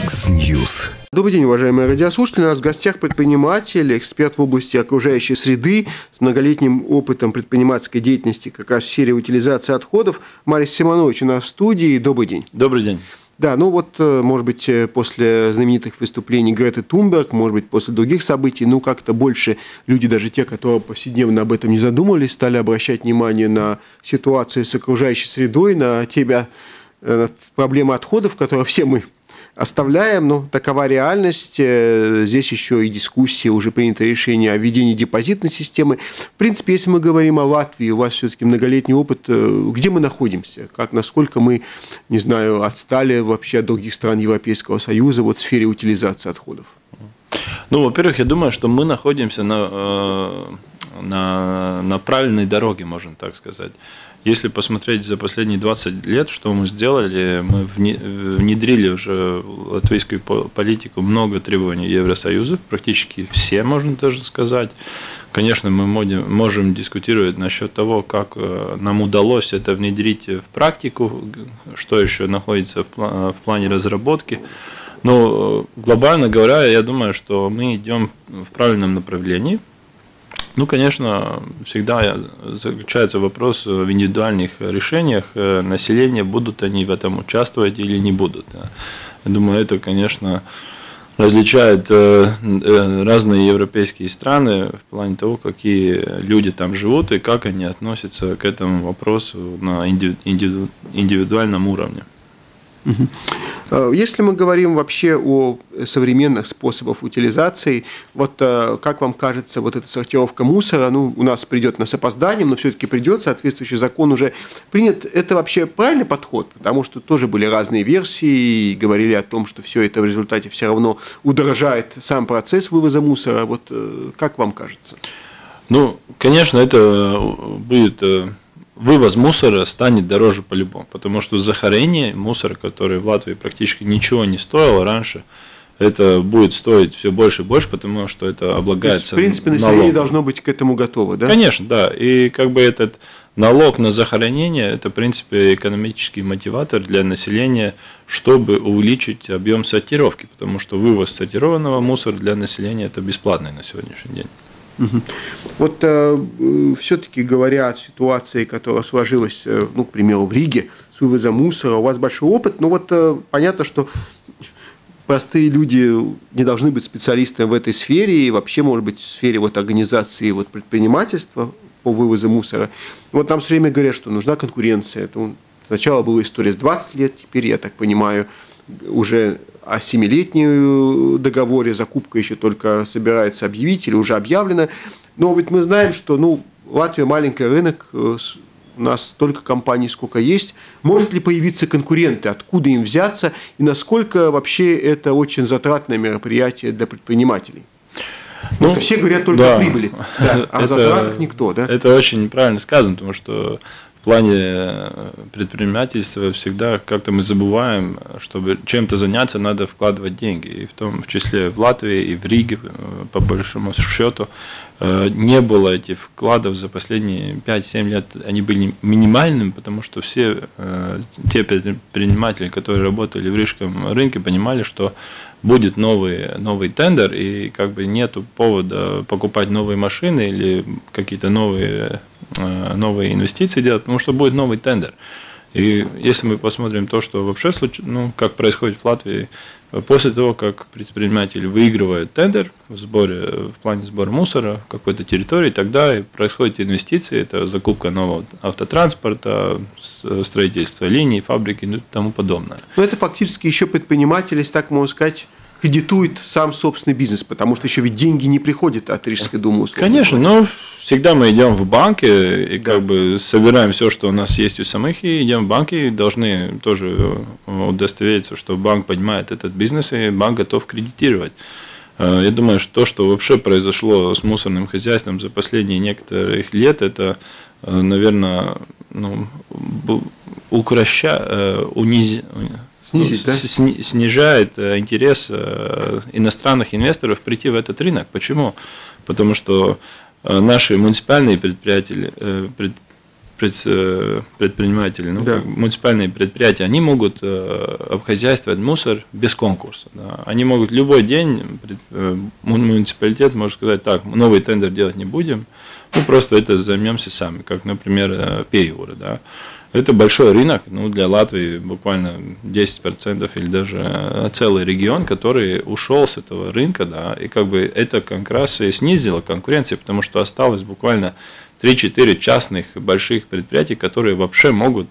Яндекс.Ньюс. Добрый день, уважаемые радиослушатели. У нас в гостях предприниматель, эксперт в области окружающей среды с многолетним опытом предпринимательской деятельности как раз в сфере утилизации отходов. Марис Симонович у нас в студии. Добрый день. Добрый день. Да, ну вот, может быть, после знаменитых выступлений Греты Тунберг, может быть, после других событий, ну, как-то больше люди, даже те, которые повседневно об этом не задумывались, стали обращать внимание на ситуацию с окружающей средой, на проблемы отходов, которые все мы оставляем, но такова реальность. Здесь еще и дискуссия, уже принято решение о введении депозитной системы. В принципе, если мы говорим о Латвии, у вас все-таки многолетний опыт, где мы находимся? Насколько мы, не знаю, отстали вообще от других стран Европейского Союза в сфере утилизации отходов? Ну, во-первых, я думаю, что мы находимся на правильной дороге, можно так сказать. Если посмотреть за последние 20 лет, что мы сделали, мы внедрили уже в латвийскую политику много требований Евросоюза, практически все, можно даже сказать. Конечно, мы можем дискутировать насчет того, как нам удалось это внедрить в практику, что еще находится в плане разработки. Но глобально говоря, я думаю, что мы идем в правильном направлении. Ну, конечно, всегда заключается вопрос в индивидуальных решениях населения, будут они в этом участвовать или не будут. Я думаю, это, конечно, различает разные европейские страны в плане того, какие люди там живут и как они относятся к этому вопросу на индивидуальном уровне. Если мы говорим вообще о современных способах утилизации, как вам кажется, эта сортировка мусора, у нас придет с опозданием, но все-таки придет, соответствующий закон уже принят. Это вообще правильный подход? Потому что тоже были разные версии, и говорили о том, что все это в результате все равно удорожает сам процесс вывоза мусора. Как вам кажется? Ну, конечно, это будет... Вывоз мусора станет дороже по-любому, потому что захоронение мусора, который в Латвии практически ничего не стоило раньше, это будет стоить все больше и больше, потому что это облагается налогом. В принципе, население должно быть к этому готово, да? Конечно, да. И этот налог на захоронение, это, в принципе, экономический мотиватор для населения, чтобы увеличить объем сортировки, потому что вывоз сортированного мусора для населения – это бесплатный на сегодняшний день. Все-таки говоря о ситуации, которая сложилась, к примеру, в Риге с вывозом мусора, у вас большой опыт, но понятно, что простые люди не должны быть специалистами в этой сфере и вообще, может быть, в сфере организации предпринимательства по вывозу мусора. Нам все время говорят, что нужна конкуренция. Сначала была история с 20 лет, теперь, я так понимаю, уже о 7-летнем договоре, закупка еще только собирается объявить или уже объявлена. Но ведь мы знаем, что Латвия маленький рынок, у нас столько компаний, сколько есть. Может ли появиться конкуренты, откуда им взяться и насколько вообще это очень затратное мероприятие для предпринимателей? Потому что все говорят только о прибыли, а о затратах никто. Да? Это очень правильно сказано, потому что в плане предпринимательства всегда как-то мы забываем, чтобы чем-то заняться, надо вкладывать деньги. И в том числе в Латвии и в Риге, по большому счету, не было этих вкладов за последние 5-7 лет. Они были минимальными, потому что все те предприниматели, которые работали в рижском рынке, понимали, что будет новый тендер, и нету повода покупать новые машины или какие-то новые инвестиции делать, потому что будет новый тендер. И если мы посмотрим то, что вообще как происходит в Латвии, после того, как предприниматель выигрывает тендер в плане сбора мусора в какой-то территории, тогда происходят инвестиции, это закупка нового автотранспорта, строительство линий, фабрики и тому подобное. Но это фактически еще предприниматель, если так можно сказать, кредитует сам собственный бизнес, потому что еще ведь деньги не приходят от Рижской думы. Конечно, но всегда мы идем в банки и собираем все, что у нас есть у самих, и идем в банки, и должны тоже удостовериться, что банк понимает этот бизнес, и банк готов кредитировать. Я думаю, что то, что вообще произошло с мусорным хозяйством за последние некоторых лет, это, наверное, снижает интерес иностранных инвесторов прийти в этот рынок. Почему? Потому что наши муниципальные предприниматели, ну, Да. муниципальные предприятия, они могут обхозяйствовать мусор без конкурса. Да. Они могут любой день, муниципалитет может сказать, так, новый тендер делать не будем, мы просто это займемся сами, как, например, Пейюры. Да. Это большой рынок, ну, для Латвии буквально 10% или даже целый регион, который ушел с этого рынка, да, и как бы это как раз и снизило конкуренцию, потому что осталось буквально 3-4 частных больших предприятий, которые вообще могут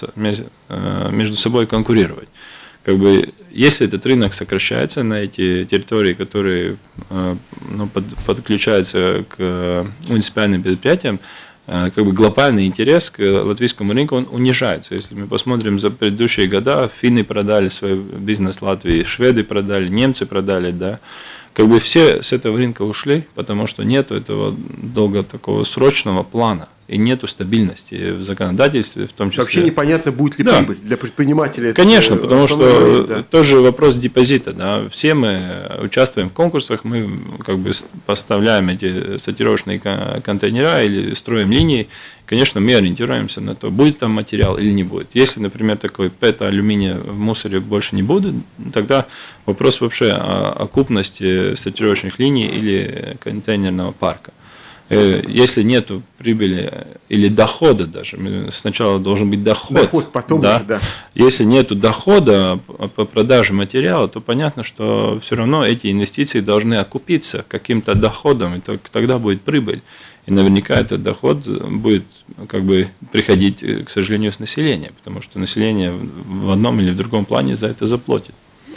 между собой конкурировать. Как бы, если этот рынок сокращается на эти территории, которые ну, подключаются к муниципальным предприятиям, как бы глобальный интерес к латвийскому рынку он унижается. Если мы посмотрим за предыдущие года, финны продали свой бизнес Латвии, шведы продали, немцы продали, да. Как бы все с этого рынка ушли, потому что нет этого долго такого срочного плана и нету стабильности в законодательстве, в том числе. Вообще непонятно, будет ли прибыль для предпринимателя. Конечно, потому что тоже вопрос депозита. Да. Все мы участвуем в конкурсах, мы как бы поставляем эти сортировочные контейнера или строим линии. Конечно, мы ориентируемся на то, будет там материал или не будет. Если, например, такой ПЭТ, алюминия в мусоре больше не будет, тогда вопрос вообще о окупности сортировочных линий или контейнерного парка. Если нет прибыли или дохода даже, сначала должен быть доход. Доход потом да? Уже, да. Если нет дохода по продаже материала, то понятно, что все равно эти инвестиции должны окупиться каким-то доходом, и тогда будет прибыль. И наверняка этот доход будет как бы приходить, к сожалению, с населения, потому что население в одном или в другом плане за это заплатит.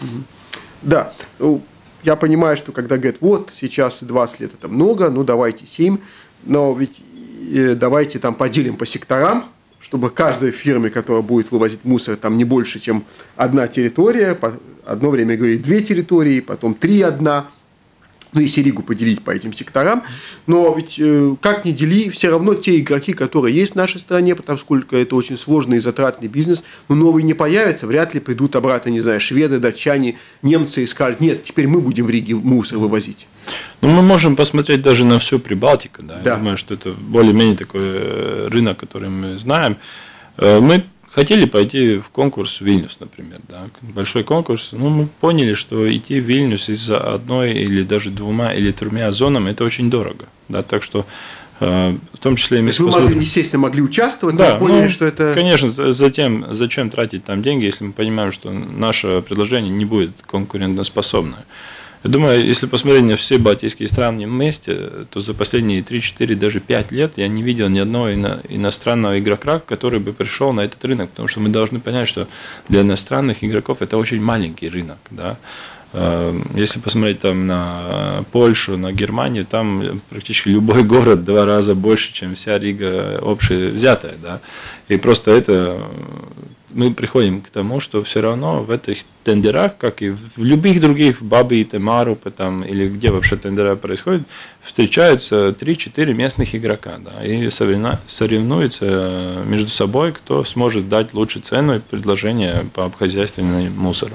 Да. Я понимаю, что когда говорят, вот сейчас 20 лет это много, ну давайте 7, но ведь давайте там поделим по секторам, чтобы каждой фирме, которая будет вывозить мусор, там не больше, чем одна территория, одно время говорили 2 территории, потом 3 одна, ну и Ригу поделить по этим секторам, но ведь как ни дели, все равно те игроки, которые есть в нашей стране, потому сколько это очень сложный и затратный бизнес, но новые не появятся, вряд ли придут обратно, не знаю, шведы, датчане, немцы и скажут, нет, теперь мы будем в Риге мусор вывозить. Ну, мы можем посмотреть даже на всю Прибалтику, да? Да. Я думаю, что это более-менее такой рынок, который мы знаем. Мы хотели пойти в конкурс в Вильнюс, например, да, большой конкурс, но мы поняли, что идти в Вильнюс из-за одной или даже 2 или 3 зонами это очень дорого, да, так что в том числе и мы вы, естественно, могли участвовать, да, но поняли, что это... Конечно, зачем тратить там деньги, если мы понимаем, что наше предложение не будет конкурентоспособное. Я думаю, если посмотреть на все балтийские страны вместе, то за последние 3-4, даже 5 лет я не видел ни одного иностранного игрока, который бы пришел на этот рынок, потому что мы должны понять, что для иностранных игроков это очень маленький рынок. Да? Если посмотреть там на Польшу, на Германию, там практически любой город в 2 раза больше, чем вся Рига общая взятая. Да? И просто это... Мы приходим к тому, что все равно в этих тендерах, как и в любых других, в Бабе и Темарупе, там, или где вообще тендера происходят, встречаются 3-4 местных игрока, да, и соревнуются между собой, кто сможет дать лучшую цену и предложение по обхозяйствованию мусора.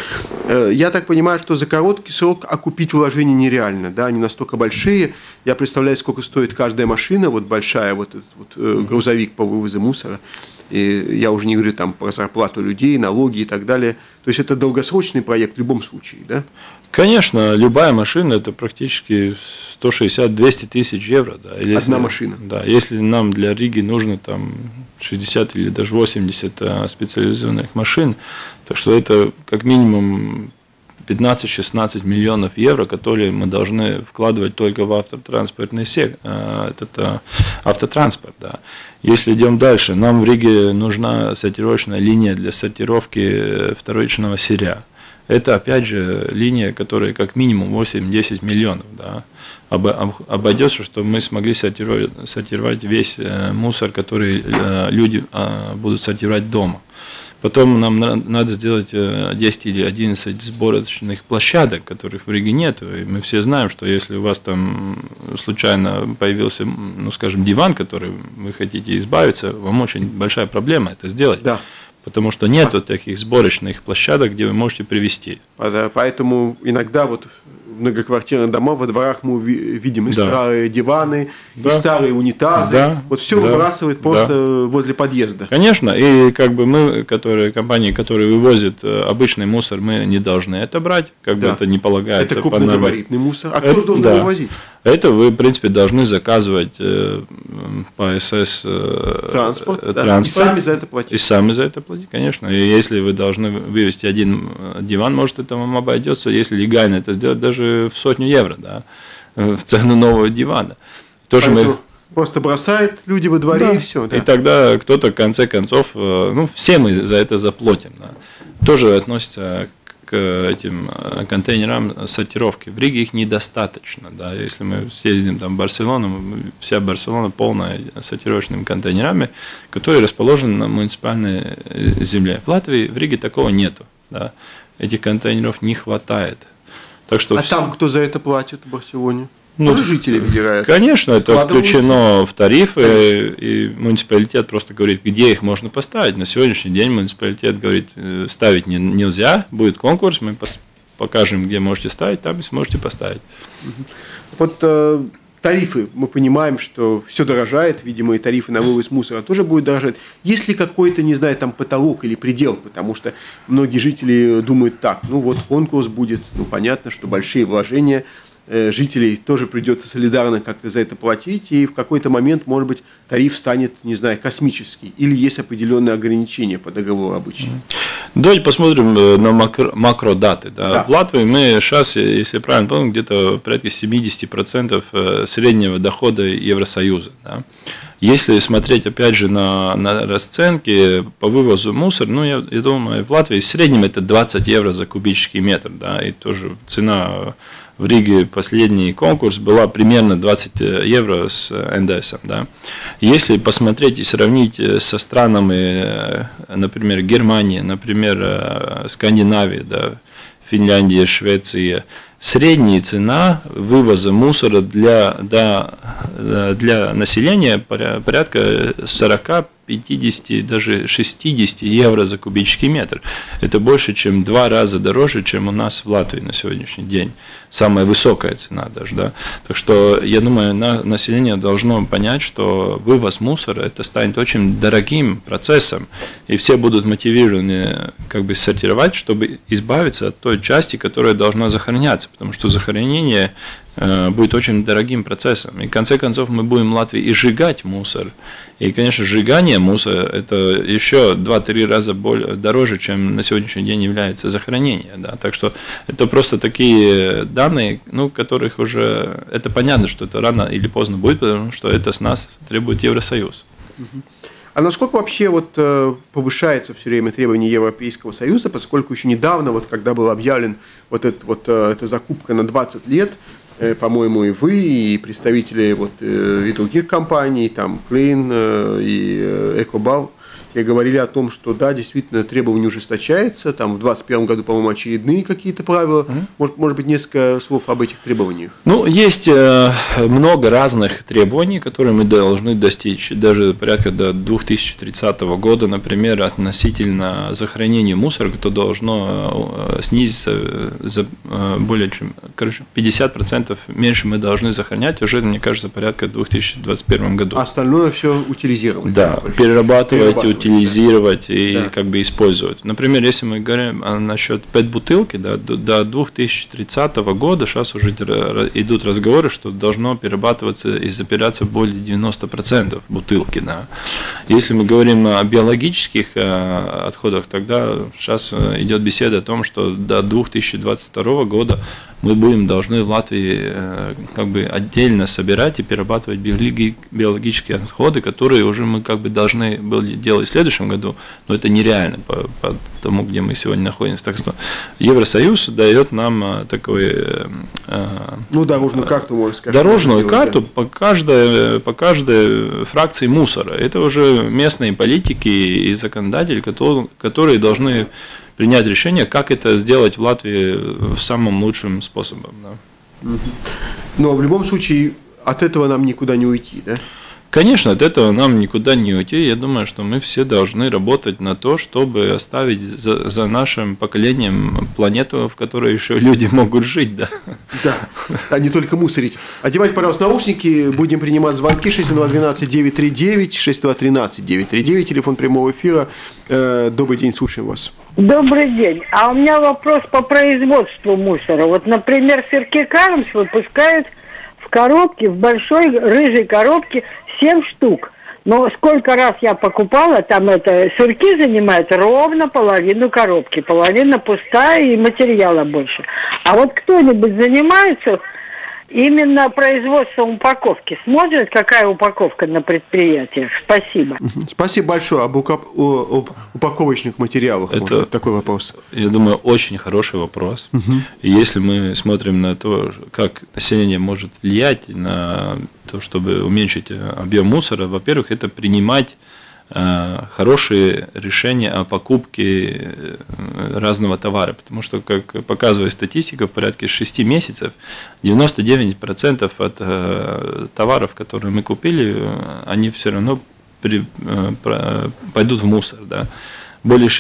Я так понимаю, что за короткий срок окупить вложения нереально, да, они настолько большие. Я представляю, сколько стоит каждая машина, вот большая, вот этот вот грузовик по вывозу мусора. И я уже не говорю там про зарплату людей, налоги и так далее. То есть это долгосрочный проект в любом случае, да? Конечно, любая машина это практически 160-200 тысяч евро. Да. Одна машина. Да, если нам для Риги нужно там 60 или даже 80 специализированных машин, так что это как минимум 15-16 миллионов евро, которые мы должны вкладывать только в автотранспортный автотранспорт. Да. Если идем дальше, нам в Риге нужна сортировочная линия для сортировки вторичного сырья. Это, опять же, линия, которая как минимум 8-10 миллионов. Да. Обойдется, что мы смогли сортировать весь мусор, который люди будут сортировать дома. Потом нам надо сделать 10 или 11 сборочных площадок, которых в Риге нет. И мы все знаем, что если у вас там случайно появился, ну, скажем, диван, который вы хотите избавиться, вам очень большая проблема это сделать. Да. Потому что нет таких сборочных площадок, где вы можете привезти. Поэтому иногда вот многоквартирные дома, во дворах мы видим и Да. старые диваны, Да. и старые унитазы. Да. Вот все Да. выбрасывают просто возле подъезда. Конечно, и как бы мы, компании, которые вывозят обычный мусор, мы не должны это брать, как бы Да. это не полагается. Это по норме. крупногабаритный мусор. А кто должен да. вывозить? Это вы, в принципе, должны заказывать по СС Транспорт, да. транспорт. И сами за это платить. И сами за это платить, конечно. И если вы должны вывести один диван, может, это вам обойдется, если легально это сделать, даже в 100 евро, да, в цену нового дивана. Тоже мы... Просто бросают люди во дворе, Да. и все. Да. И тогда кто-то, в конце концов, ну, все мы за это заплатим. Да. Тоже относится к этим контейнерам сортировки. В Риге их недостаточно. Да. Если мы съездим там в Барселону, вся Барселона полная сортировочными контейнерами, которые расположены на муниципальной земле. В Латвии, в Риге такого нету. Да. Этих контейнеров не хватает. Так что там кто за это платит в Барселоне? Ну, Тоже жители выбирают. Конечно, это Складываются. включено в тарифы, и муниципалитет просто говорит, где их можно поставить. На сегодняшний день муниципалитет говорит, ставить нельзя, будет конкурс, мы покажем, где можете ставить, там и сможете поставить. Вот тарифы, мы понимаем, что все дорожает, видимо, и тарифы на вывоз мусора тоже будут дорожать. Есть ли какой-то, не знаю, там потолок или предел? Потому что многие жители думают так, ну вот конкурс будет, ну понятно, что большие вложения, жителей тоже придется солидарно как-то за это платить, и в какой-то момент, может быть, тариф станет, не знаю, космический, или есть определенные ограничения по договору обычно. Давайте посмотрим на макродаты. Да. Да. В Латвии мы сейчас, если я правильно помню, где-то порядка 70% среднего дохода Евросоюза. Да. Если смотреть, опять же, на расценки по вывозу мусора, ну, я думаю, в Латвии в среднем это 20 евро за кубический метр, да, и тоже цена в Риге, последний конкурс, была примерно 20 евро с НДС. Да. Если посмотреть и сравнить со странами, например, Германии, например, Скандинавии, да, Финляндия, Швеция, средняя цена вывоза мусора для населения порядка 40, 50, даже 60 евро за кубический метр. Это больше, чем 2 раза дороже, чем у нас в Латвии на сегодняшний день. Самая высокая цена даже. Да? Так что, я думаю, население должно понять, что вывоз мусора это станет очень дорогим процессом, и все будут мотивированы как бы сортировать, чтобы избавиться от той части, которая должна захороняться, потому что захоронение будет очень дорогим процессом. И в конце концов мы будем в Латвии и сжигать мусор. И, конечно, сжигание мусора – это еще 2-3 раза дороже, чем на сегодняшний день является захоронение. Да? Так что это просто такие данные, ну, которых уже… Это понятно, что это рано или поздно будет, потому что это с нас требует Евросоюз. А насколько вообще вот повышается все время требование Европейского Союза, поскольку еще недавно, вот когда был объявлен эта закупка на 20 лет, по-моему, и вы, и представители и других компаний, там Клейн и Экобал, говорили о том, что да, действительно требования ужесточаются, там в 2021 году, по-моему, очередные какие-то правила. Может быть, несколько слов об этих требованиях? Ну, есть много разных требований, которые мы должны достичь. Даже порядка до 2030 года, например, относительно захоронения мусора, то должно снизиться за более чем 50% меньше мы должны захоронять уже, мне кажется, порядка в 2021 году. А остальное все утилизировать. Да, перерабатывать, утилизировать и как бы использовать. Например, если мы говорим насчет PET-бутылки, да, до 2030 года сейчас уже идут разговоры, что должно перерабатываться и запираться более 90% бутылки. Да. Если мы говорим о биологических отходах, тогда сейчас идет беседа о том, что до 2022 года мы должны в Латвии как бы отдельно собирать и перерабатывать биологические отходы, которые уже мы как бы должны были делать в следующем году, но это нереально по тому, где мы сегодня находимся. Так что Евросоюз дает нам такой… дорожную карту, можно сказать. Дорожную карту по каждой фракции мусора. Это уже местные политики и законодатели, которые должны принять решение, как это сделать в Латвии самым лучшим способом. Да. Но в любом случае от этого нам никуда не уйти, да? Конечно, от этого нам никуда не уйти. Я думаю, что мы все должны работать на то, чтобы оставить за нашим поколением планету, в которой еще люди могут жить. Да, да, а не только мусорить. Одевайте, пожалуйста, наушники. Будем принимать звонки 621-939, 621-939, телефон прямого эфира. Добрый день, слушаем вас. Добрый день. А у меня вопрос по производству мусора. Вот, например, сырки Кармс выпускают в коробке, в большой рыжей коробке 7 штук. Но сколько раз я покупала, там сырки занимают ровно половину коробки. Половина пустая и материала больше. А вот кто-нибудь занимается именно производством упаковки? Смотрят, какая упаковка на предприятиях? Спасибо. Спасибо большое. Об упаковочных материалах. Это такой вопрос. Я думаю, очень хороший вопрос. И если мы смотрим на то, как население может влиять на то, чтобы уменьшить объем мусора, во-первых, это принимать хорошие решения о покупке разного товара, потому что, как показывает статистика, в порядке 6 месяцев 99% от товаров, которые мы купили, они все равно пойдут в мусор. Да. Более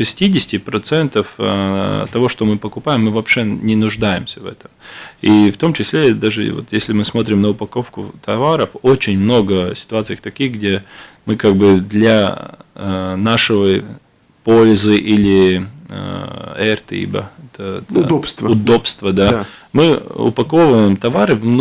60% того, что мы покупаем, мы вообще не нуждаемся в этом. И в том числе, даже вот если мы смотрим на упаковку товаров, очень много ситуаций таких, где мы как бы для нашего пользы или ибо удобства, да, мы упаковываем товары в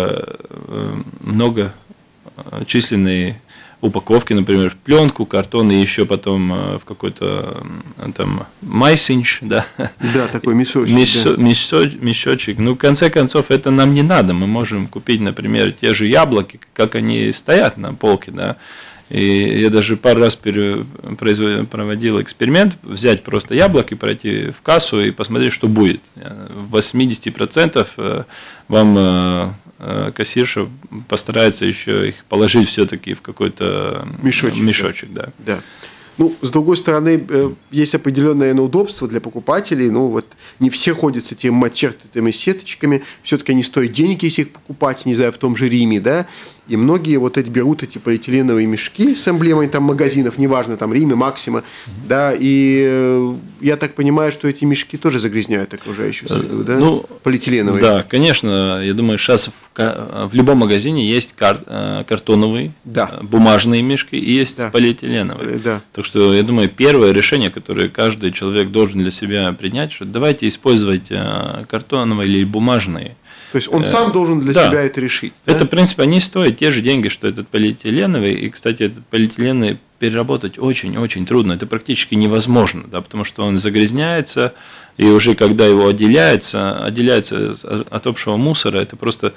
многочисленные упаковки, например, в пленку, картон и еще потом в какой-то там майсинч, да. Да, такой мешочек. Мешочек. Ну, в конце концов, это нам не надо. Мы можем купить, например, те же яблоки, как они стоят на полке, да. И я даже пару раз проводил эксперимент, взять просто яблоки, пройти в кассу и посмотреть, что будет. В 80% вам кассирша постарается еще их положить все-таки в какой-то мешочек. Да. Да. Ну, с другой стороны, есть определенное удобство для покупателей. Ну, вот не все ходят с этими матчертыми сеточками. Все-таки они стоят денег, если их покупать, не знаю, в том же Риме, да. И многие вот берут эти полиэтиленовые мешки с эмблемой там магазинов, неважно, там Риме, Максима, да, и я так понимаю, что эти мешки тоже загрязняют окружающую среду, да, ну, полиэтиленовые. Да, конечно, я думаю, сейчас в любом магазине есть картоновые, бумажные мешки и есть полиэтиленовые. Да. Так что, я думаю, первое решение, которое каждый человек должен для себя принять, что давайте использовать картоновые или бумажные. То есть он сам должен для себя это решить. Да? Это, в принципе, они стоят те же деньги, что этот полиэтиленовый. И, кстати, этот полиэтиленовый переработать очень-очень трудно. Это практически невозможно, да, потому что он загрязняется, и уже когда его отделяется от общего мусора, это просто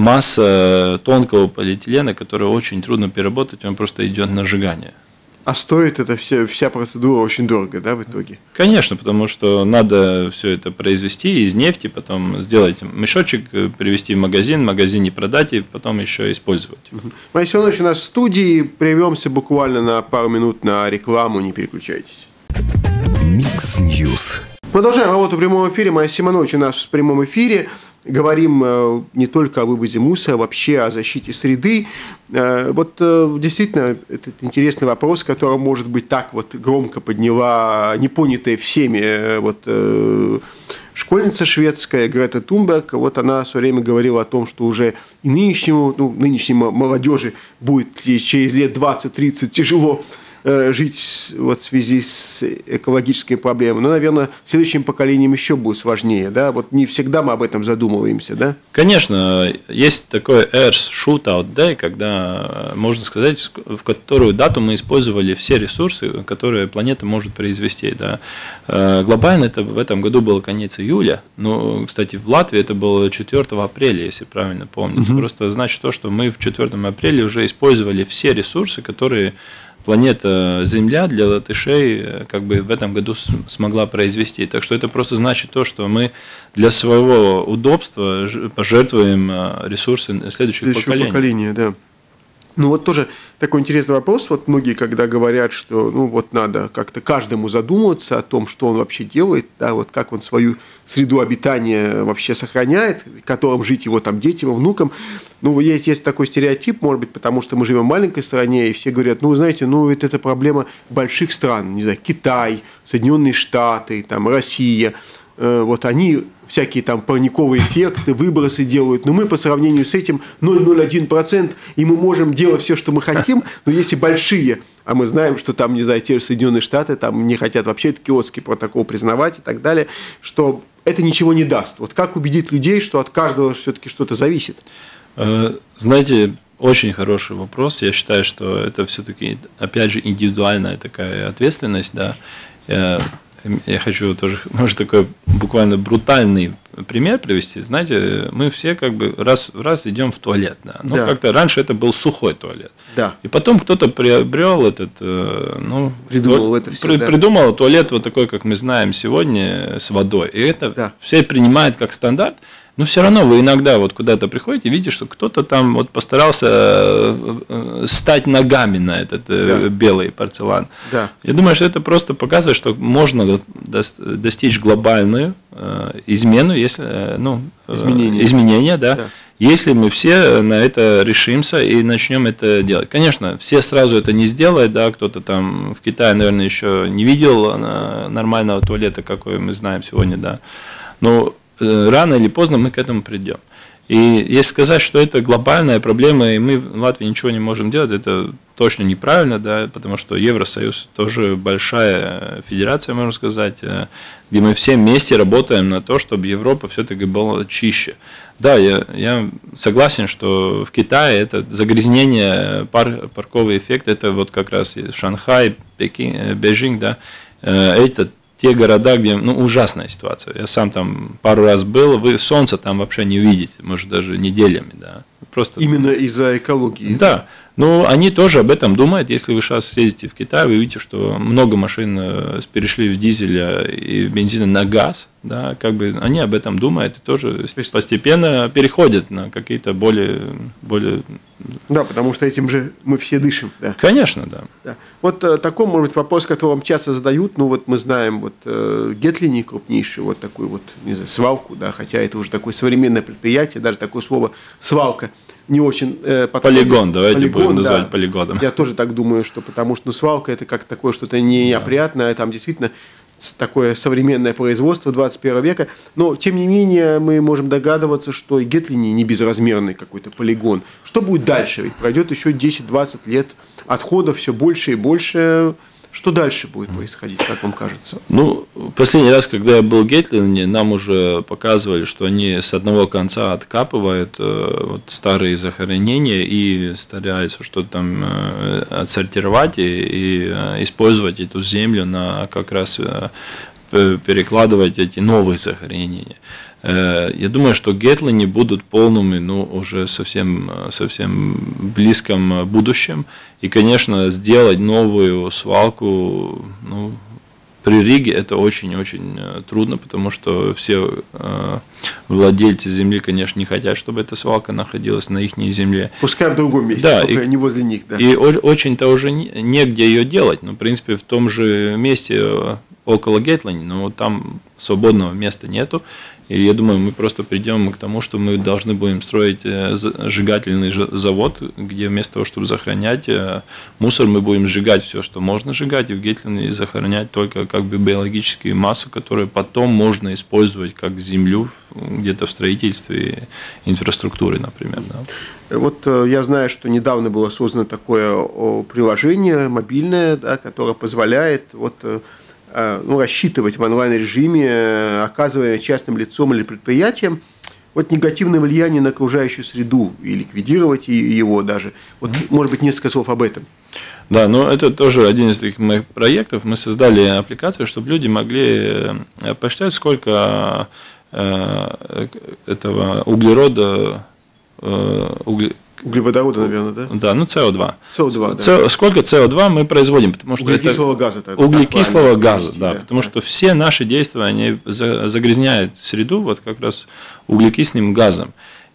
масса тонкого полиэтилена, который очень трудно переработать, он просто идет на сжигание. А стоит эта вся процедура очень дорого, да, в итоге? Конечно, потому что надо все это произвести из нефти, потом сделать мешочек, привезти в магазине продать и потом еще использовать. Мария Семенович у нас в студии. Прервемся буквально на пару минут на рекламу, не переключайтесь. Микс Ньюс. Продолжаем работу в прямом эфире. Мария Семенович у нас в прямом эфире. Говорим не только о вывозе мусора, а вообще о защите среды. Вот действительно, это интересный вопрос, который, может быть, так вот громко подняла непонятая всеми школьница шведская Грета Тунберг. Вот она все время говорила о том, что уже и нынешней молодежи будет через лет 20-30 тяжело жить вот в связи с экологическими проблемами. Но, наверное, следующим поколением еще будет сложнее. Да? Вот не всегда мы об этом задумываемся. Да? Конечно, есть такой Earth Shootout Day, когда, можно сказать, в которую дату мы использовали все ресурсы, которые планета может произвести. Да? Глобально это в этом году был конец июля. Но, кстати, в Латвии это было 4 апреля, если правильно помню. Просто значит то, что мы в 4 апреля уже использовали все ресурсы, которые планета Земля для латышей как бы в этом году смогла произвести. Так что это просто значит то, что мы для своего удобства пожертвуем ресурсы следующих поколений. Да. Ну вот тоже такой интересный вопрос. Вот многие, когда говорят, что ну вот надо как-то каждому задумываться о том, что он вообще делает, да, вот как он свою среду обитания вообще сохраняет, в котором жить его там детям, внукам. Ну, есть такой стереотип, может быть, потому что мы живем в маленькой стране, и все говорят, ну, знаете, ну, это проблема больших стран, не знаю, Китай, Соединенные Штаты, там, Россия. Вот они всякие там парниковые эффекты, выбросы делают, но мы по сравнению с этим 0,01%, и мы можем делать все, что мы хотим, но если большие, а мы знаем, что там, не знаю, те же Соединенные Штаты там не хотят вообще этот Киотский протокол признавать и так далее, что это ничего не даст. Вот как убедить людей, что от каждого все-таки что-то зависит? Знаете, очень хороший вопрос. Я считаю, что это все-таки, опять же, индивидуальная такая ответственность, да. Я хочу тоже, может, такой буквально брутальный пример привести. Знаете, мы все как бы раз в раз идем в туалет. Да? Но да. Как-то раньше это был сухой туалет. Да. И потом кто-то приобрел этот, придумал туалет вот такой, как мы знаем сегодня, с водой. И это все принимают как стандарт. Но все равно вы иногда вот куда-то приходите и видите, что кто-то там вот постарался стать ногами на этот белый порцелан. Да. Я думаю, что это просто показывает, что можно достичь глобальную измену, если, изменения, да, если мы все на это решимся и начнем это делать. Конечно, все сразу это не сделают, да, кто-то там в Китае, наверное, еще не видел нормального туалета, какой мы знаем сегодня, да, но рано или поздно мы к этому придем. И если сказать, что это глобальная проблема, и мы в Латвии ничего не можем делать, это точно неправильно, да, потому что Евросоюз тоже большая федерация, можно сказать, где мы все вместе работаем на то, чтобы Европа все-таки была чище. Да, я согласен, что в Китае это загрязнение, парковый эффект, это вот как раз Шанхай, Пекин, Бейжинг, да, это те города, где ужасная ситуация. Я сам там пару раз был, вы солнца там вообще не увидите, может, даже неделями. Да. Просто... Именно из-за экологии. Да. Но они тоже об этом думают. Если вы сейчас съездите в Китай, вы увидите, что много машин перешли в дизеля и бензина на газ. Да, как бы они об этом думают и тоже постепенно переходят на какие-то более... Да, потому что этим же мы все дышим. Да. Конечно, да. Да. Вот такой, может быть, вопрос, который вам часто задают. Ну, вот мы знаем, вот Гетлини крупнейшую, вот такую вот, не знаю, свалку, да, хотя это уже такое современное предприятие, даже такое слово «свалка» не очень подходит. Полигон, давайте будем называть полигоном. Я тоже так думаю, что потому что свалка – это как такое что-то неопрятное, там действительно такое современное производство 21 века, но тем не менее мы можем догадываться, что и Гетлини не безразмерный какой-то полигон. Что будет дальше? Ведь пройдет еще 10-20 лет, отходов все больше и больше. Что дальше будет происходить, как вам кажется? Ну, последний раз, когда я был в Гетлине, нам уже показывали, что они с одного конца откапывают вот, старые захоронения и стараются что-то там отсортировать и использовать эту землю на как раз перекладывать эти новые захоронения. Я думаю, что Гетлини будут полными, уже совсем близком будущем. И, конечно, сделать новую свалку, при Риге это очень-очень трудно, потому что все владельцы земли, конечно, не хотят, чтобы эта свалка находилась на их земле. Пускай в другом месте, да, только не возле них. Да. И очень-то уже негде ее делать. В принципе, в том же месте около Гетлини, но там свободного места нету. И я думаю, мы просто придем к тому, что мы должны будем строить сжигательный завод, где вместо того, чтобы захоронять мусор, мы будем сжигать все, что можно сжигать, и в Гетлине захоронять только как бы биологическую массу, которую потом можно использовать как землю где-то в строительстве инфраструктуры, например. Да. Вот я знаю, что недавно было создано такое приложение мобильное, да, которое позволяет рассчитывать в онлайн-режиме, оказывая частным лицом или предприятием негативное влияние на окружающую среду и ликвидировать его даже. Вот, может быть, несколько слов об этом. Да, это тоже один из таких моих проектов. Мы создали аппликацию, чтобы люди могли посчитать, сколько этого углерода, углеводорода, наверное, да? Да, СО2. Да. Сколько СО2 мы производим, потому что углекислого газа. Углекислого газа, да, потому что все наши действия, они загрязняют среду вот как раз углекислым газом.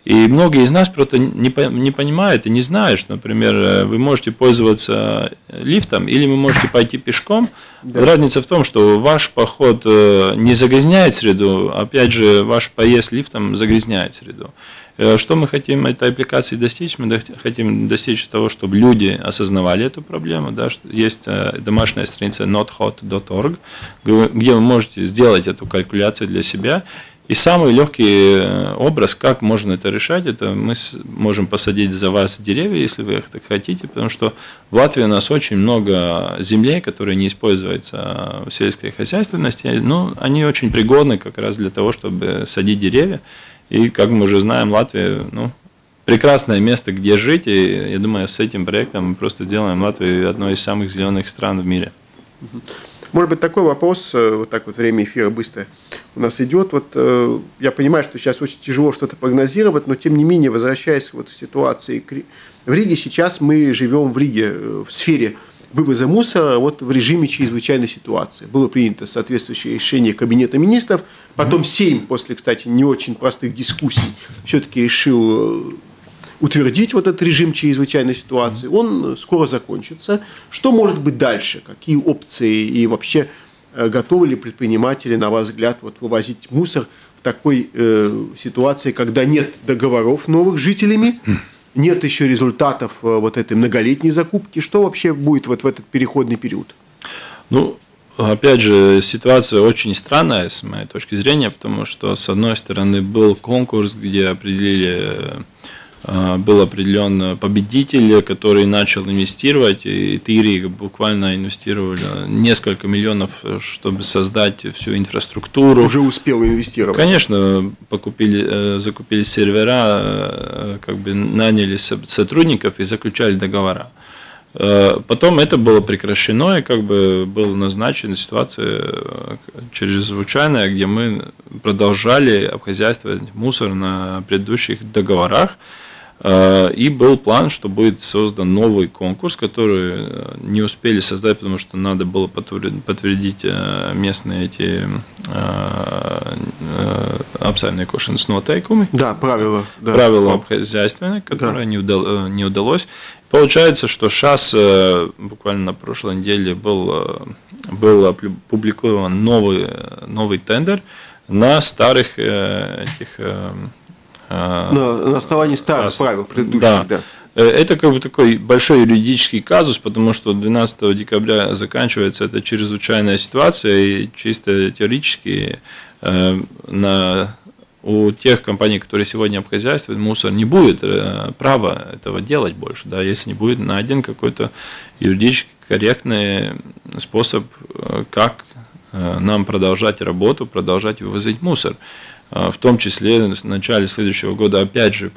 И многие из нас просто не понимают и не знают, что, например, вы можете пользоваться лифтом или вы можете пойти пешком. Да. Разница в том, что ваш поход не загрязняет среду, опять же, ваш поезд лифтом загрязняет среду. Что мы хотим этой аппликации достичь? Мы хотим достичь того, чтобы люди осознавали эту проблему. Да, что есть домашняя страница nothot.org, где вы можете сделать эту калькуляцию для себя. И самый легкий образ, как можно это решать, это мы можем посадить за вас деревья, если вы это хотите, потому что в Латвии у нас очень много земли, которые не используются в сельской хозяйственности, но они очень пригодны как раз для того, чтобы садить деревья. И, как мы уже знаем, Латвия, прекрасное место, где жить, и я думаю, с этим проектом мы просто сделаем Латвию одной из самых зеленых стран в мире. Может быть, такой вопрос, вот так вот время эфира быстро у нас идет. Вот я понимаю, что сейчас очень тяжело что-то прогнозировать, но тем не менее, возвращаясь вот в ситуации в Риге, сейчас мы живем в Риге в сфере вывоза мусора вот в режиме чрезвычайной ситуации. Было принято соответствующее решение Кабинета министров, потом Сейм, после, кстати, не очень простых дискуссий, все-таки решил утвердить вот этот режим чрезвычайной ситуации. Он скоро закончится. Что может быть дальше? Какие опции и вообще готовы ли предприниматели, на ваш взгляд, вот вывозить мусор в такой ситуации, когда нет договоров новых с жителями, нет еще результатов вот этой многолетней закупки? Что вообще будет вот в этот переходный период? Опять же, ситуация очень странная с моей точки зрения, потому что, с одной стороны, был конкурс, где был определен победитель, который начал инвестировать, и Рига буквально инвестировали несколько миллионов, чтобы создать всю инфраструктуру. Уже успел инвестировать. Конечно, закупили сервера, наняли сотрудников и заключали договора. Потом это было прекращено, и была назначена ситуация чрезвычайная, где мы продолжали обхозяйствовать мусор на предыдущих договорах. И был план, что будет создан новый конкурс, который не успели создать, потому что надо было подтвердить местные эти apsaimniekošanas noteikumi. Да, правила. Да. Правила обхозяйствования, которые не удалось. Получается, что сейчас, буквально на прошлой неделе, был опубликован новый тендер на старых этих... На основании старых правил предыдущих, да. Это такой большой юридический казус, потому что 12 декабря заканчивается эта чрезвычайная ситуация, и чисто теоретически у тех компаний, которые сегодня обхозяйствуют мусор, не будет права этого делать больше, да, если не будет найден какой-то юридически корректный способ, как нам продолжать работу, продолжать вывозить мусор. В том числе в начале следующего года опять же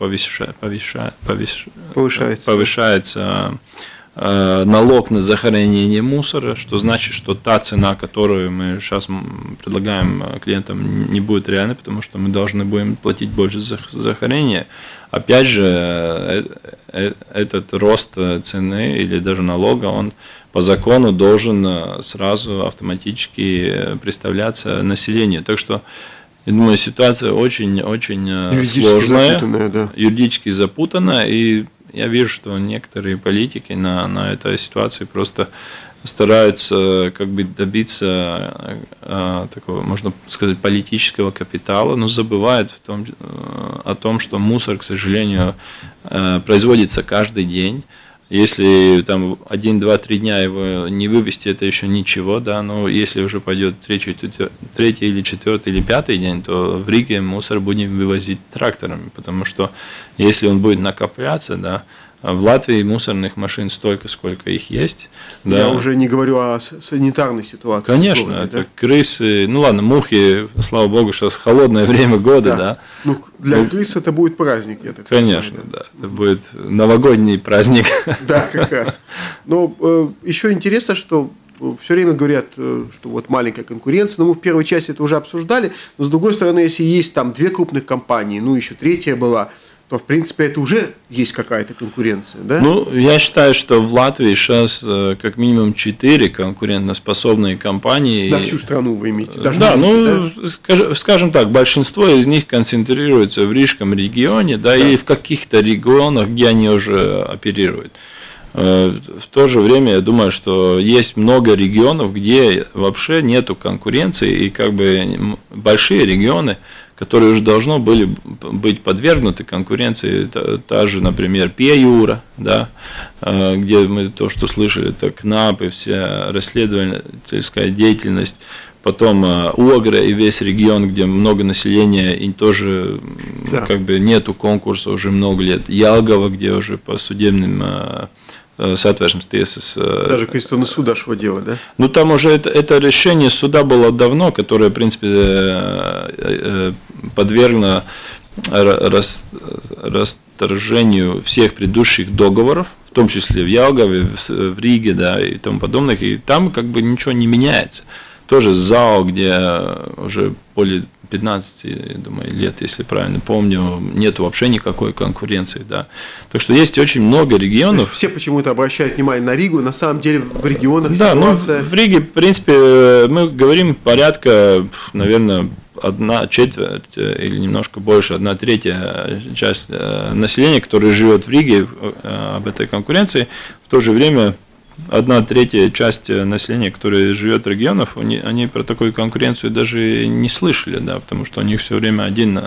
повышается налог на захоронение мусора, что значит, что та цена, которую мы сейчас предлагаем клиентам, не будет реальной, потому что мы должны будем платить больше за захоронение. Опять же, этот рост цены или даже налога, он по закону должен сразу автоматически представляться населению. Так что я думаю, ситуация очень сложная, юридически запутанная, и я вижу, что некоторые политики на этой ситуации просто стараются добиться такого, можно сказать, политического капитала, но забывают о том, что мусор, к сожалению, производится каждый день. Если там 1, 2, 3 дня его не вывести, это еще ничего, да, но если уже пойдет третий или четвертый или пятый день, то в Риге мусор будем вывозить тракторами, потому что если он будет накопляться, да, в Латвии мусорных машин столько, сколько их есть. Да. Я уже не говорю о санитарной ситуации. Конечно, городе, это крысы, мухи, слава богу, сейчас холодное время года, да. Для крыс это будет праздник, я так понимаю. Конечно, да, это будет новогодний праздник. Да, как раз. Но еще интересно, что все время говорят, что вот маленькая конкуренция, но мы в первой части это уже обсуждали, но с другой стороны, если есть там 2 крупных компании, еще 3-я была, то, в принципе, это уже есть какая-то конкуренция, да? Ну, я считаю, что в Латвии сейчас как минимум 4 конкурентоспособные компании. На всю страну вы имеете? Даже да, Риге, да? Скажем так, большинство из них концентрируется в Рижском регионе, да, и в каких-то регионах, где они уже оперируют. В то же время я думаю, что есть много регионов, где вообще нету конкуренции, и как бы большие регионы, которые уже должны были быть подвергнуты конкуренции, та же, например, Пie-Jūra, да, где мы то, что слышали, это КНАП и вся расследовательская деятельность, потом Огра и весь регион, где много населения, и тоже как бы нету конкурса уже много лет, Ялгава, где уже по судебным соответственно, даже Конституционный суд дошло дело, да? Ну, там уже это решение суда было давно, которое, в принципе, подвергло расторжению всех предыдущих договоров, в том числе в Ялгаве, в Риге, да, и тому подобных, и там как бы ничего не меняется. Тоже ЗАО, где уже более 15, я думаю, лет, если правильно помню, нет вообще никакой конкуренции, да. Так что есть очень много регионов. Все почему-то обращают внимание на Ригу, на самом деле в регионах да, ситуация... ну, в Риге, в принципе, мы говорим порядка, наверное, 1/4 или немножко больше, 1/3 часть населения, которое живет в Риге, об этой конкуренции. В то же время 1/3 часть населения, которое живет в регионах, они про такую конкуренцию даже не слышали, да, потому что у них все время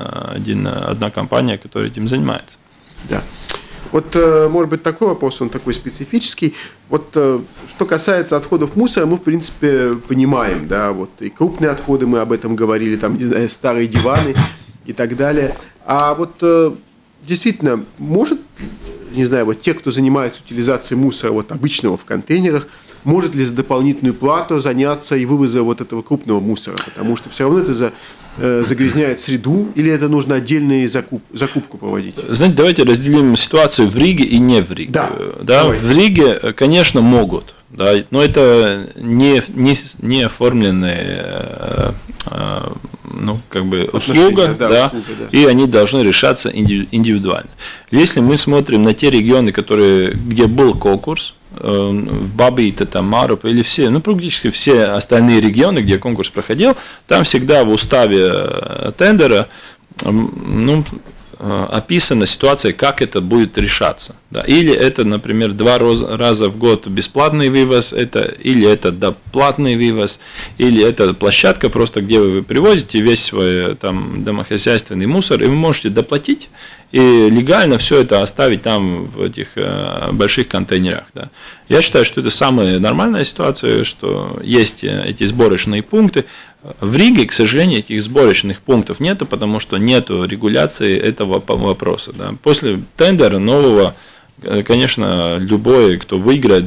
одна компания, которая этим занимается. Да. Вот, может быть, такой вопрос, он такой специфический. Вот, что касается отходов мусора, мы, в принципе, понимаем, да, вот, и крупные отходы, мы об этом говорили, там, не знаю, старые диваны и так далее. А вот, действительно, может, не знаю, вот те, кто занимается утилизацией мусора вот обычного в контейнерах, может ли за дополнительную плату заняться и вывозом вот этого крупного мусора? Потому что все равно это загрязняет среду, или это нужно отдельную закупку проводить? Знаете, давайте разделим ситуацию в Риге и не в Риге. Да, в Риге, конечно, могут, да, но это не оформленные ну, как бы услуга, да, и они должны решаться индивидуально. Если мы смотрим на те регионы, где был конкурс, в Бабите, там, Маруп или все, ну, практически все остальные регионы, где конкурс проходил, там всегда в уставе тендера, ну, описана ситуация, как это будет решаться. Да. Или это, например, 2 раза в год бесплатный вывоз, или это доплатный вывоз, или это площадка, просто где вы привозите весь свой там, домохозяйственный мусор, и вы можете доплатить и легально все это оставить там в этих больших контейнерах. Да. Я считаю, что это самая нормальная ситуация, что есть эти сборочные пункты. В Риге, к сожалению, этих сборочных пунктов нету, потому что нету регуляции этого вопроса. Да. После тендера нового, конечно, любой, кто выиграет,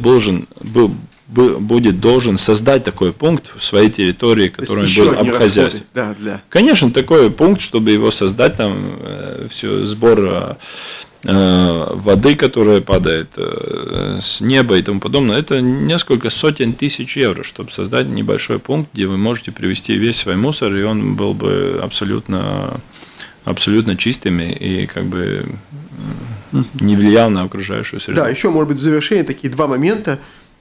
будет должен создать такой пункт в своей территории, который будет обхозяйствовать. Да, для... Конечно, такой пункт, чтобы его создать, там все сбор воды, которая падает с неба и тому подобное, это несколько сотен тысяч евро, чтобы создать небольшой пункт, где вы можете привезти весь свой мусор, и он был бы абсолютно чистым и как бы не влиял на окружающую среду. Да, еще, может быть, в завершение такие 2 момента.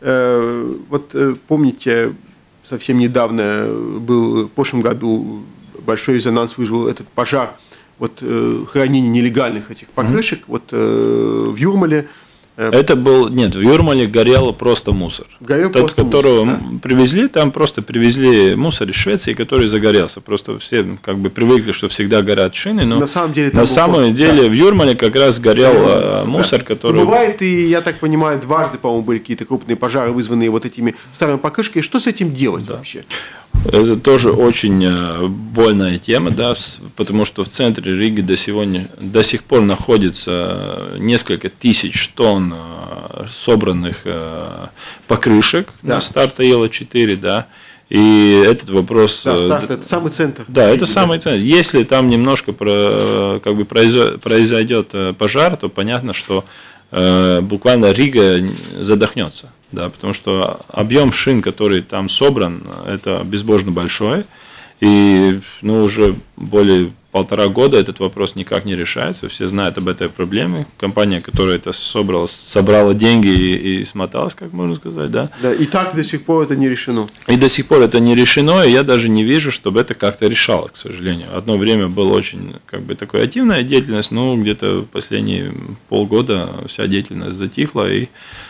Вот помните, совсем недавно был, в прошлом году большой резонанс вызвал этот пожар, вот хранение нелегальных этих покрышек, вот в Юрмале. Это был, нет, в Юрмале горел просто мусор. Горел тот, просто которого мусор, да? привезли, там просто привезли мусор из Швеции, который загорелся. Просто все как бы привыкли, что всегда горят шины, но на самом деле, в Юрмале как раз горел мусор, который... Но бывает, и я так понимаю, дважды, по-моему, были какие-то крупные пожары, вызванные вот этими старыми покрышками. Что с этим делать вообще? Это тоже очень больная тема, да, потому что в центре Риги до сих пор находится несколько тысяч тонн собранных покрышек на старт Ела-4, да, и этот вопрос... Да, старт – это самый центр. Да, это самый центр. Если там немножко как бы произойдет пожар, то понятно, что буквально Рига задохнется. Да, потому что объем шин, который там собран, это безбожно большой. И И уже более 1,5 года этот вопрос никак не решается. Все знают об этой проблеме. Компания, которая это собрала деньги и смоталась, как можно сказать, да. Да, и так до сих пор это не решено. И до сих пор это не решено, и я даже не вижу, чтобы это как-то решало, к сожалению. Одно время была очень такая активная деятельность, но где-то последние полгода вся деятельность затихла, и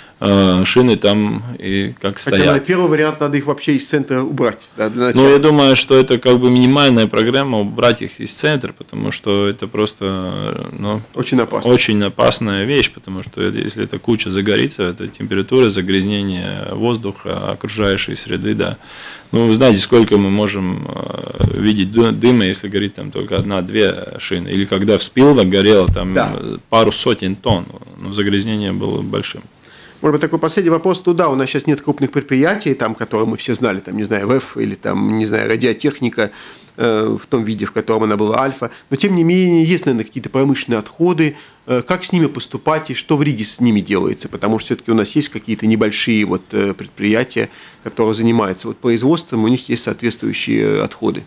шины там и как стоят. Хотя, первый вариант, надо их вообще из центра убрать. Да, для начала. Ну, я думаю, что это минимальная программа убрать их из центра, потому что это просто очень опасно. Очень опасная вещь, потому что если эта куча загорится, это температура, загрязнение воздуха, окружающей среды, да. Вы знаете, сколько мы можем видеть дыма, если горит там только 1-2 шины, или когда в Спилберг горело там пару сотен тонн, загрязнение было большим. Может быть, такой последний вопрос туда. У нас сейчас нет крупных предприятий, там, которые мы все знали, там, не знаю, ВЭФ или там, не знаю, радиотехника в том виде, в котором она была Альфа. Но, тем не менее, есть, наверное, какие-то промышленные отходы. Как с ними поступать и что в Риге с ними делается? Потому что все-таки у нас есть какие-то небольшие предприятия, которые занимаются производством, у них есть соответствующие отходы.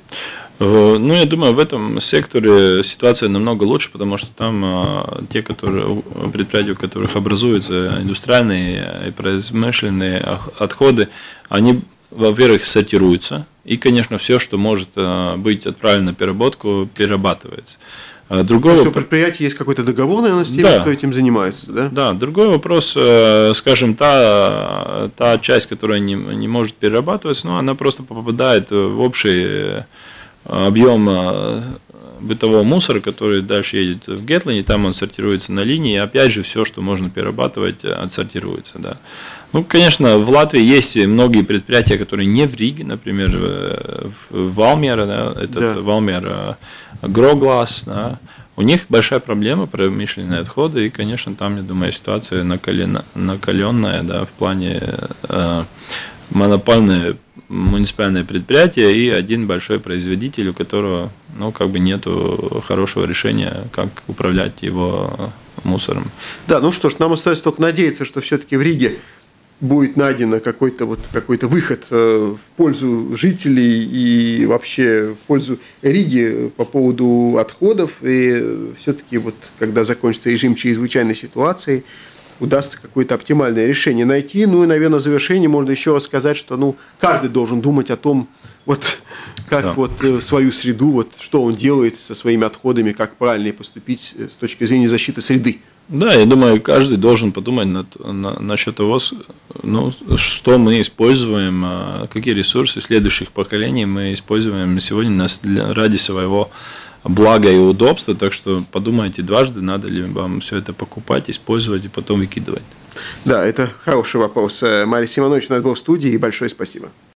Я думаю, в этом секторе ситуация намного лучше, потому что там те предприятия, у которых образуются индустриальные и промышленные отходы, они, во-первых, сортируются, и, конечно, все, что может быть отправлено на переработку, перерабатывается. Другой вопрос, у предприятия есть какой-то договор, наверное, с теми, кто этим занимается, да? Да, другой вопрос, скажем, та часть, которая не может перерабатываться, она просто попадает в общий объем бытового мусора, который дальше едет в Гетлине, там он сортируется на линии, и опять же все, что можно перерабатывать, отсортируется. Да. Конечно, в Латвии есть многие предприятия, которые не в Риге, например, в Валмере, Валмер Гроглас, да. У них большая проблема промышленные отходы, и, конечно, там, я думаю, ситуация накаленная, да, в плане монопольное муниципальное предприятие и один большой производитель, у которого нету хорошего решения, как управлять его мусором. Да, что ж, нам остается только надеяться, что все-таки в Риге будет найден какой-то выход в пользу жителей и вообще в пользу Риги по поводу отходов. И все-таки когда закончится режим чрезвычайной ситуации, удастся какое-то оптимальное решение найти. И, наверное, в завершении можно еще раз сказать, что каждый должен думать о том, как свою среду, что он делает со своими отходами, как правильно поступить с точки зрения защиты среды. Да, я думаю, каждый должен подумать насчет того, что мы используем, какие ресурсы следующих поколений мы используем сегодня ради своего блага и удобства. Так что подумайте дважды, надо ли вам все это покупать, использовать и потом выкидывать. Да, это хороший вопрос. Марий Симонович у нас был в студии, и большое спасибо.